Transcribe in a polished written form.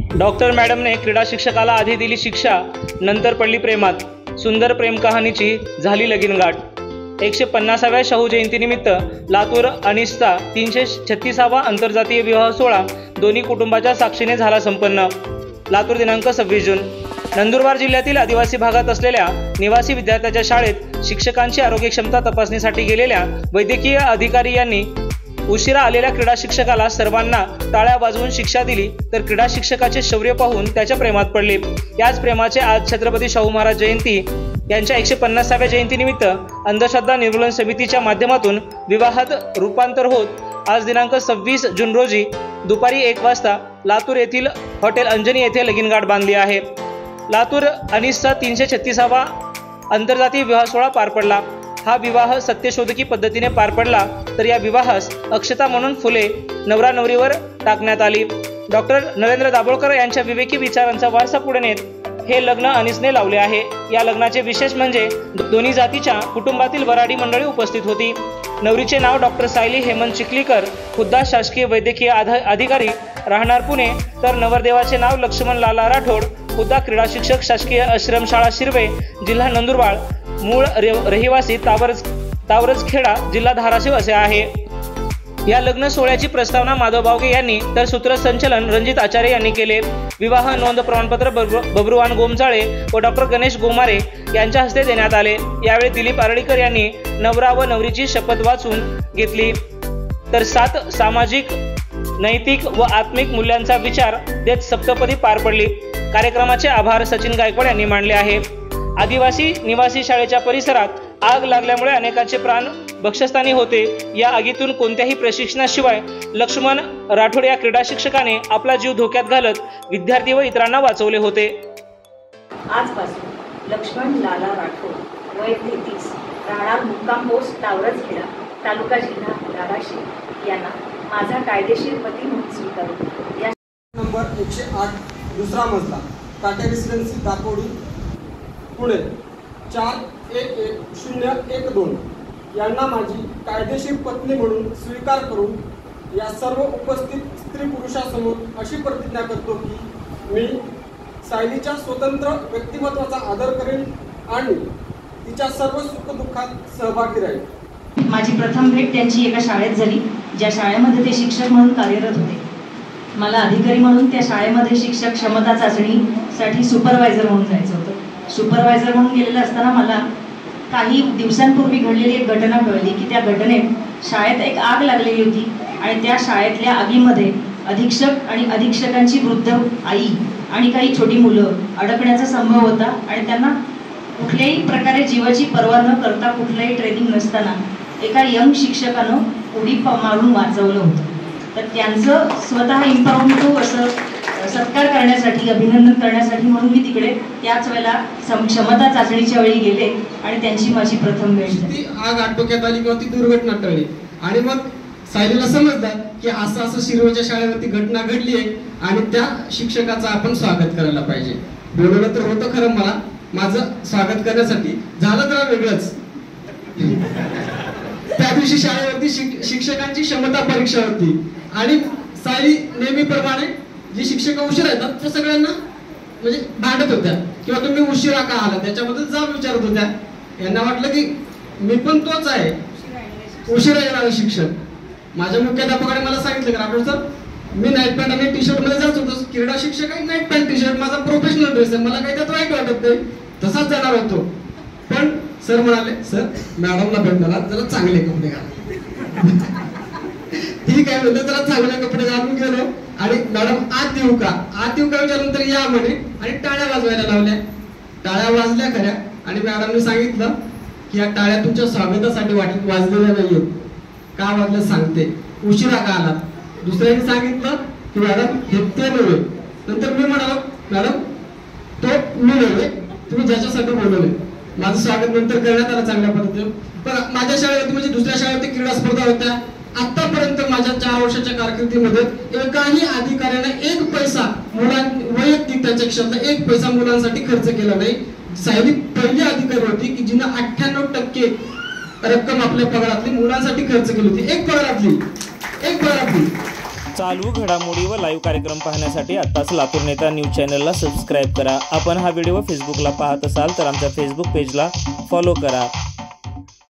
Doctor मॅडमने क्रीडा शिक्षकाला आधी दिली शिक्षा, नंतर पडली प्रेमात. सुंदर प्रेम कहाणीची झाली लगीनगाठ. 150व्या शाहू जयंतीनिमित्त लातूर अनिसचा 336वा आंतरजातीय विवाह सोहळा दोन्ही कुटुंबाच्या साक्षीने झाला संपन्न. लातूर दिनांक 26 जून. नंदुरबार जिल्ह्यातील आदिवासी भागात असलेल्या निवासी विद्यार्थ्याच्या शाळेत शिक्षकांची आरोग्य क्षमता तपासणीसाठी गेलेल्या वैद्यकीय अधिकारी यांनी उशिरा आलेल्या क्रीडा शिक्षकाला सर्वांना टाळ्या वाजवून शिक्षा दिली, तर क्रीडा शिक्षकाचे शौर्य पाहून त्याच्या प्रेमात पडले. याच प्रेमाचे आज छत्रपती शाहू महाराज जयंती यांच्या 150व्या जयंतीनिमित्त अंधश्रद्धा निर्मूलन समितीच्या माध्यमातून विवाहात रूपांतर होत आज दिनांक 26 जून रोजी दुपारी 1 वाजता लातूर येथील हॉटेल अंजनी येथे लगीनगाठ बांधली आहे. लातूर अनिसचा 336वा आंतरजातीय विवाह सोहळा पार पडला. हा विवाह सत्यशोधकी पद्धतीने पार पडला, तर या विवाहास अक्षता म्हणून फुले नवरा नवरीवर टाकण्यात आली. डॉक्टर नरेंद्र दाभोळकर यांच्या विवेकी विचारांचा वारसा पुढे नेत हे लग्न अनिसने लावले आहे. या लग्नाचे विशेष म्हणजे दोन्ही जातीच्या कुटुंबातील वराडी मंडळी उपस्थित होती. नवरीचे नाव डॉक्टर सायली हेमंत चिखलीकर, खुद्द शासकीय वैद्यकीय अधिकारी, राहणार पुणे, तर नवरदेवाचे नाव लक्ष्मण लाला राठोड, खुद्द क्रीडा शिक्षक, शासकीय आश्रमशाळा शिरवे, जिल्हा नंदुरबार, मूळ रहिवासी तावरजखेडा, जिल्हा धाराशिव असे आहे. या लग्न सोहळ्याची प्रस्तावना माधव बावगे यांनी तर सूत्रसंचलन रणजित आचार्य यांनी केले. विवाह नोंद प्रमाणपत्र बबरुवान गोमजाळे व डॉक्टर गणेश गोमारे यांच्या हस्ते देण्यात आले. यावेळी दिलीप आरळीकर यांनी नवरा व नवरीची शपथ वाचून घेतली, तर 7 सामाजिक, नैतिक व आत्मिक मूल्यांचा विचार देत सप्तपदी पार पडली. कार्यक्रमाचे आभार सचिन गायकवाड यांनी मानले आहे. आदिवासी निवासी शाळेच्या परिसरात आग लागल्यामुळे अनेकांचे प्राण भक्षस्थानी होते. या आगीतून कोणत्याही प्रशिक्षणाशिवाय लक्ष्मण राठोड या क्रीडा शिक्षकाने आपला जीव धोक्यात घालत विद्यार्थी व इतरांना वाचवले होते. आजपासून लक्ष्मण लाला राठोड वय 33, राहणार मुक्काम पोस्ट तावरजखेडा, तालुका जिल्हा धाराशिव यांना माझा कायदेशीर पती म्हणून स्वीकारू. या नंबर 108 दुसरा मजला, टाटा रेसिडेन्सी दापोडी, पुणे 411012 यांना माझी कायदेशीर पत्नी म्हणून स्वीकार करून या सर्व उपस्थित स्त्री पुरुषासमोर अशी प्रतिज्ञा करतो की मी सायलीच्या स्वतंत्र व्यक्तिमत्वाचा आदर करेन आणि तिच्या सर्व सुखदुःखात सहभागी राहील. माझी प्रथम भेट त्यांची एका शाळेत झाली, ज्या शाळेमध्ये ते शिक्षक म्हणून कार्यरत होते. मला अधिकारी म्हणून त्या शाळेमध्ये शिक्षक क्षमता चाचणीसाठी सुपरवायझर म्हणून जायचं होतं. सुपरवायझर म्हणून गेलेलं असताना मला काही दिवसांपूर्वी घडलेली एक घटना कळली की त्या घटनेत शाळेत एक आग लागलेली होती आणि त्या शाळेतल्या आगीमध्ये अधीक्षक आणि अधीक्षकांची वृद्ध आई आणि काही छोटी मुलं अडकण्याचा संभव होता आणि त्यांना कुठल्याही प्रकारे जीवाची पर्वा न करता, कुठलंही ट्रेनिंग नसताना एका यंग शिक्षकानं उडी मारून वाचवलं होतं. तर त्यांचं स्वतः इम्प्रॉम्प्टू असं सत्कार करण्यासाठी, अभिनंदन करण्यासाठी म्हणून मी तिकडे त्याच वेळेला क्षमता चाचणीच्या वेळी गेले आणि त्यांची माझी प्रथम भेट झाली. ती आग आटोक्यात आली किंवा ती दुर्घटना टळली आणि मग सायलीला समजलं की असं शिरवेच्या शाळेवरती घटना घडली आहे आणि त्या शिक्षकाचं आपण स्वागत करायला पाहिजे. बोलवलं तर होतं खरं मला, माझं स्वागत करण्यासाठी, झालं तर वेगळंच. त्या दिवशी शाळेवरती शिक्षकांची क्षमता परीक्षा होती आणि सायली नेहमीप्रमाणे जी शिक्षक उशिरा येतात त्या सगळ्यांना म्हणजे भांडत होत्या किंवा तुम्ही उशिरा का आला त्याच्याबद्दल जाब विचारत होत्या. यांना वाटलं की मी पण तोच आहे उशिरा येणारा शिक्षक. माझ्या मुख्याध्यापकाने मला सांगितलं की राठोड सर, मी नाईट पॅन्ट आणि टी शर्ट मध्ये जात होतो, क्रीडा शिक्षक आहे, नाईट पॅन्ट टी शर्ट माझा प्रोफेशनल ड्रेस आहे, मला काही त्यात वाईट वाटत नाही, तसाच जाणार होतो. पण सर म्हणाले, सर मॅडमला भेटणार जरा चांगले कपडे घाला. ठीक आहे म्हणलं, जरा चांगले कपडे घालून गेलो आणि मॅडम आत येऊ का विचारल्यानंतर या म्हणे आणि टाळ्या वाजवायला लावल्या. टाळ्या वाजल्या खऱ्या आणि मॅडमने सांगितलं की या टाळ्या तुमच्या स्वागतासाठी वाजलेल्या नाहीये, का वाजल्या सांगते, उशिरा का आलात. दुसऱ्याने सांगितलं की मॅडम हे ते नव्हे. नंतर मी म्हणालो, मॅडम तो मी नव्हे, तुम्ही ज्याच्यासाठी बोलवले, माझं स्वागत नंतर करण्यात आलं चांगल्या पद्धतीने. पण माझ्या शाळेवरती म्हणजे दुसऱ्या शाळेवरती क्रीडा स्पर्धा होत्या. आतापर्यंत माझ्या 4 वर्षाच्या कारकिर्दीमध्ये एकाही अधिकाऱ्याने 1 पैसा वैयक्तिक त्याच्या क्षेत्रात 1 पैसा मुलांसाठी खर्च केला नाही. सायली पहिली अधिकारी होती की जिने 98% रक्कम आपल्या पगारातली मुलांसाठी खर्च केली होती. एक पगारातली चालू घडामोडी व लाईव्ह कार्यक्रम पाहण्यासाठी आत्ताच लातूर नेता न्यूज चॅनलला सबस्क्राईब करा. आपण हा व्हिडिओ फेसबुकला पाहत असाल तर आमच्या फेसबुक पेजला फॉलो करा.